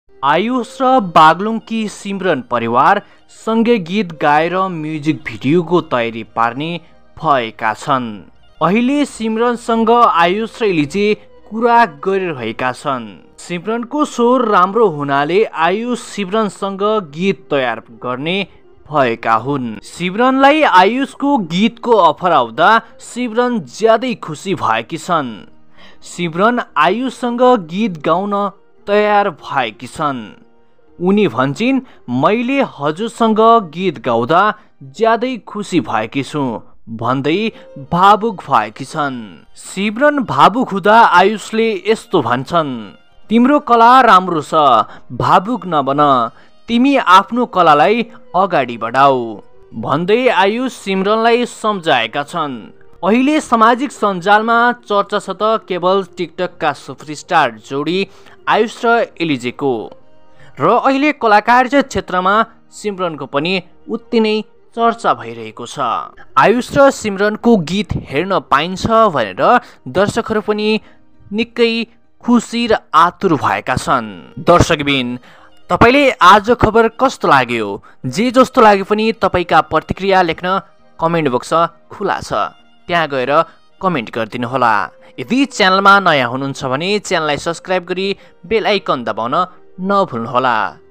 आयुष र बागलुङकी सिमरन परिवार सँगै गीत गाएर म्युजिक भिडियोको तयारी पार्ने भएका छन्। अहिले सिमरनसँग आयुष र एलिजे कुरा गरिरहेका छन्। सिमरनको स्वर राम्रो हुनाले आयुष सिमरनसँग गीत तयार गर्ने भएका हुन्। सिमरनलाई आयुषको गीतको अफर आउँदा सिमरन ज्यादै खुसी भएकी छन्। सिमरन आयुषसँग गीत गाउन तयार भएकी छन्। उनी भन्छिन्, मैले हजुरसँग गीत गाउँदा ज्यादै खुसी भएकी छु भन्दै भावुक भएकी छन्। सिमरन भावुक हुँदा आयुषले यस्तो भन्छन्, तिम्रो कला राम्रो छ, भावुक नबन, तिमी आफ्नो कलालाई अगाडि बढाऊ भन्दै आयुष सिमरनलाई सम्झाएका छन्। अहिले सामाजिक सञ्जालमा चर्चा छ त केवल टिकटकका सुपरस्टार जोडी आयुष र एलिजेको, र अहिले कलाकारिता क्षेत्रमा सिमरनको पनि उति नै चर्चा भइरहेको छ। आयुष र सिमरनको गीत हेर्न पाइन्छ भनेर दर्शकहरू पनि निकै खुसी र आतुर भएका छन्। दर्शकबिन, तपाईले आज खबर कस्तो लाग्यो? जे जस्तो लाग्यो पनि तपाईका प्रतिक्रिया लेख्न कमेन्ट बक्स खुला छ, त्यहाँ गएर कमेन्ट गरिदिनु होला। यदि च्यानलमा नयाँ हुनुहुन्छ भने च्यानललाई सब्स्क्राइब गरी बेल आइकन दबाउन नभुल्नुहोला।